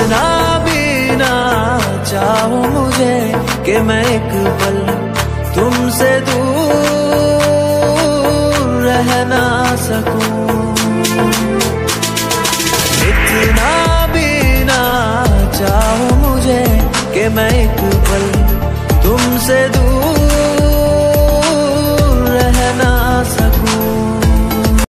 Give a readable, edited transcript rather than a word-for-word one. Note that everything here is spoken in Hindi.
इतना भी ना चाहो मुझे कि मैं एक पल तुमसे दूर रह ना सकूं। इतना भी ना चाहो मुझे कि मैं एक पल तुमसे दूर